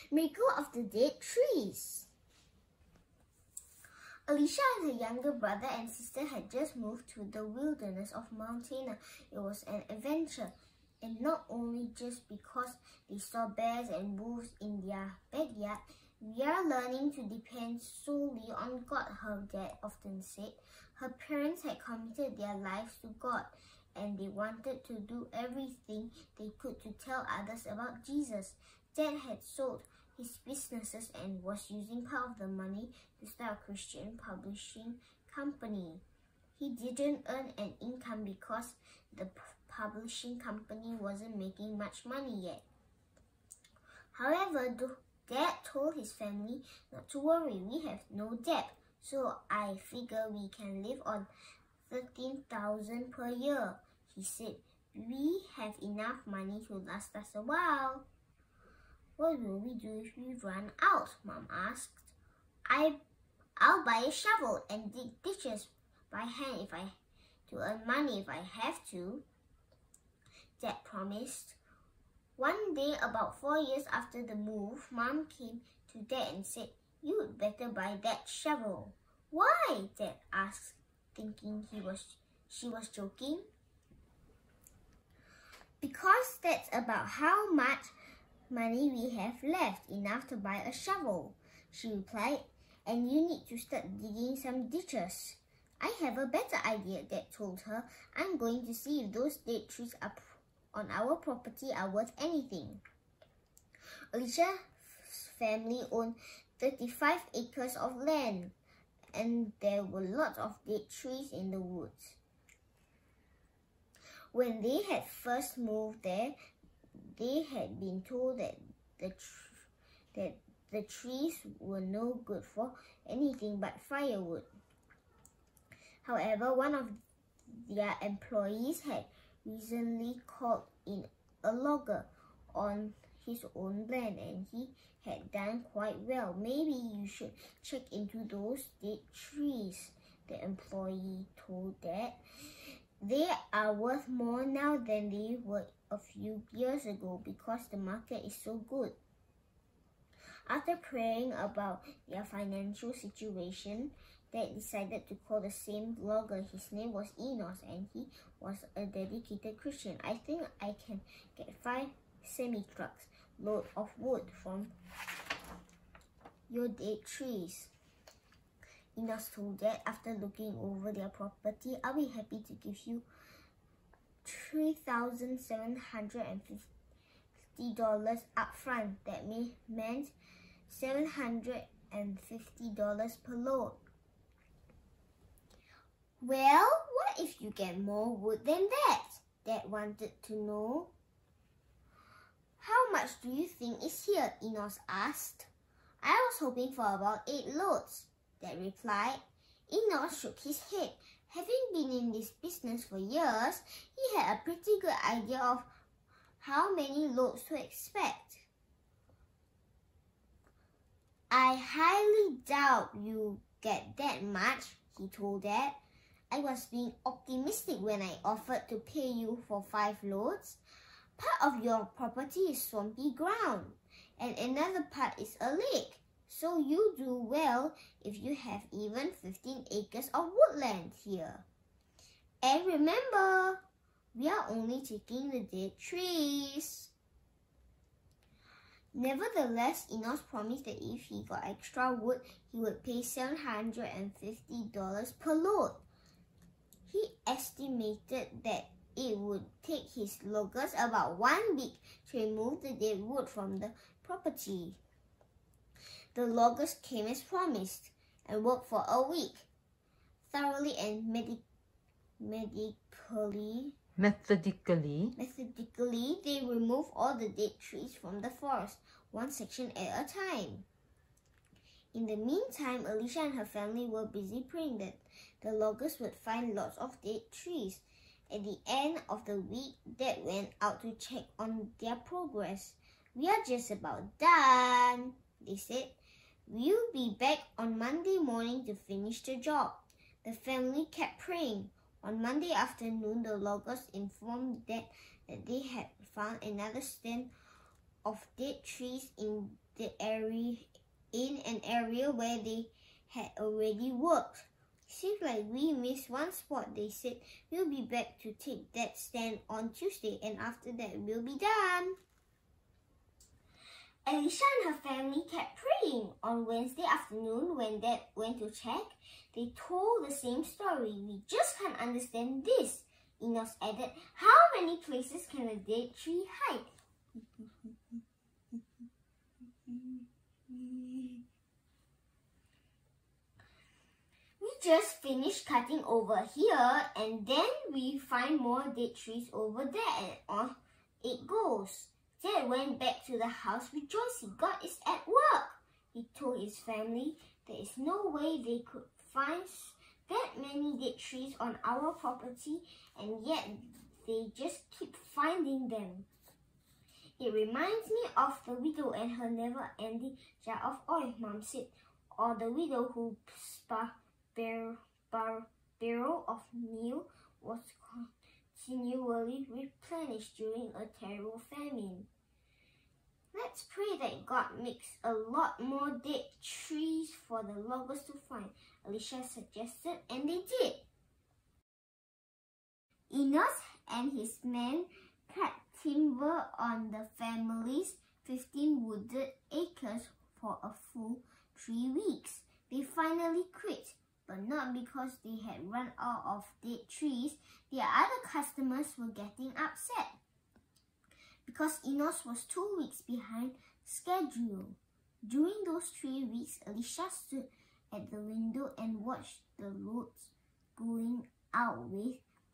Miracle of the Dead Trees. Alicia and her younger brother and sister had just moved to the wilderness of Montana. It was an adventure, and not only just because they saw bears and wolves in their backyard. We are learning to depend solely on God, her dad often said. Her parents had committed their lives to God, and they wanted to do everything they could to tell others about Jesus. Dad had sold his businesses and was using part of the money to start a Christian publishing company. He didn't earn an income because the publishing company wasn't making much money yet. However, Dad told his family not to worry, we have no debt, so I figure we can live on $13,000 per year. He said, we have enough money to last us a while. What will we do if we run out? Mom asked. I'll buy a shovel and dig ditches by hand to earn money if I have to, Dad promised. One day, about 4 years after the move, Mom came to Dad and said, you'd better buy that shovel. Why? Dad asked, thinking she was joking. Because that's about how much money we have left, enough to buy a shovel, she replied, and you need to start digging some ditches. I have a better idea, Dad told her. I'm going to see if those dead trees up on our property are worth anything. Alicia's family owned 35 acres of land, and there were lots of dead trees in the woods. When they had first moved there, they had been told that the trees were no good for anything but firewood. However, one of their employees had recently called in a logger on his own land, and he had done quite well. Maybe you should check into those dead trees, the employee told Dad. They are worth more now than they were a few years ago because the market is so good. After praying about their financial situation, Dad decided to call the same logger. His name was Enos, and he was a dedicated Christian. I think I can get 5 semi-trucks load of wood from your dead trees, Enos told Dad after looking over their property. I'll be happy to give you $3,750 up front. That meant $750 per load. Well, what if you get more wood than that? Dad wanted to know. How much do you think is here? Enos asked. I was hoping for about 8 loads, Dad replied. Enos shook his head. Having been in this business for years, he had a pretty good idea of how many loads to expect. I highly doubt you get that much, he told Dad. I was being optimistic when I offered to pay you for 5 loads. Part of your property is swampy ground, and another part is a lake. So you do well if you have even 15 acres of woodland here. And remember, we are only taking the dead trees. Nevertheless, Enos promised that if he got extra wood, he would pay $750 per load. He estimated that it would take his loggers about 1 week to remove the dead wood from the property. The loggers came as promised and worked for a week. Thoroughly and methodically, they removed all the dead trees from the forest, one section at a time. In the meantime, Alicia and her family were busy praying that the loggers would find lots of dead trees. At the end of the week, Dad went out to check on their progress. We are just about done, they said. We'll be back on Monday morning to finish the job. The family kept praying. On Monday afternoon, the loggers informed Dad that they had found another stand of date trees in an area where they had already worked. Seems like we missed one spot. They said we'll be back to take that stand on Tuesday, and after that we'll be done. Alicia and her family kept praying. On Wednesday afternoon, when Dad went to check, they told the same story. We just can't understand this. Enos added, how many places can a date tree hide? We just finished cutting over here, and then we find more date trees over there, and on it goes. Dad went back to the house rejoicing. God is at work. He told his family there is no way they could find that many date trees on our property, and yet they just keep finding them. It reminds me of the widow and her never-ending jar of oil, Mom said, or the widow whose barrel of meal was continually replenished during a terrible famine. Let's pray that God makes a lot more date trees for the loggers to find, Alicia suggested, and they did. Enos and his men cut timber on the family's 15 wooded acres for a full 3 weeks. They finally quit, but not because they had run out of date trees. Their other customers were getting upset because Enos was 2 weeks behind schedule. During those 3 weeks, Alicia stood at the window and watched the loads going out with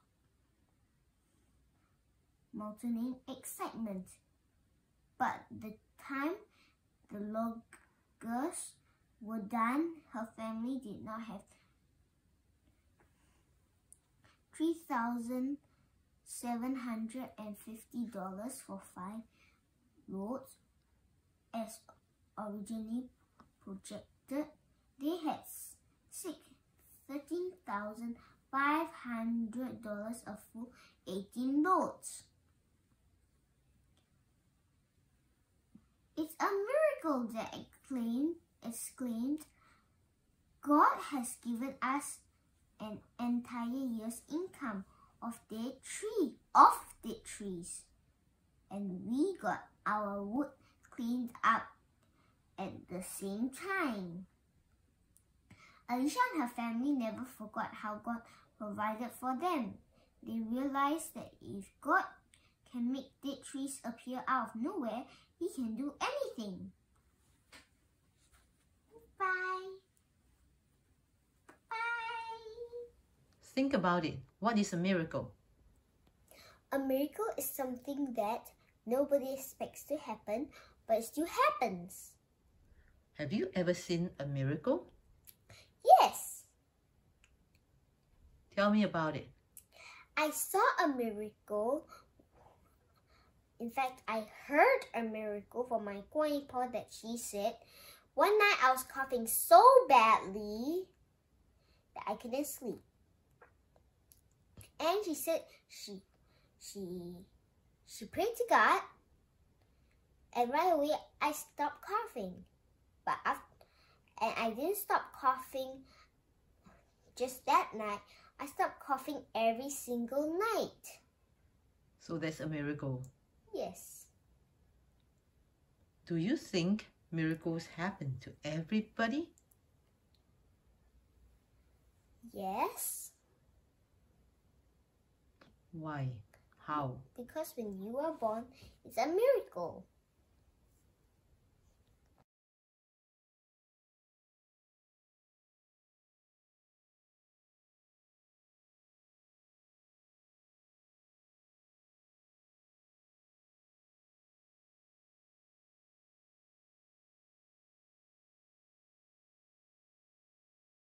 multiplying excitement. But the time the loggers were done, her family did not have $3,750 for 5 loads as originally projected. They had $13,500 a full 18 loads. It's a miracle, they exclaimed. God has given us an entire year's income of date trees, and we got our wood cleaned up at the same time. Alicia and her family never forgot how God provided for them. They realized that if God can make date trees appear out of nowhere, He can do anything. Bye. Bye. Think about it. What is a miracle? A miracle is something that nobody expects to happen, but it still happens. Have you ever seen a miracle? Yes. Tell me about it. I saw a miracle. In fact, I heard a miracle from my grandpa that she said, one night I was coughing so badly that I couldn't sleep. And she said she prayed to God, and right away I stopped coughing. And I didn't stop coughing just that night. I stopped coughing every single night. So that's a miracle. Yes. Do you think miracles happen to everybody? Yes. Why? How? Because when you are born, it's a miracle.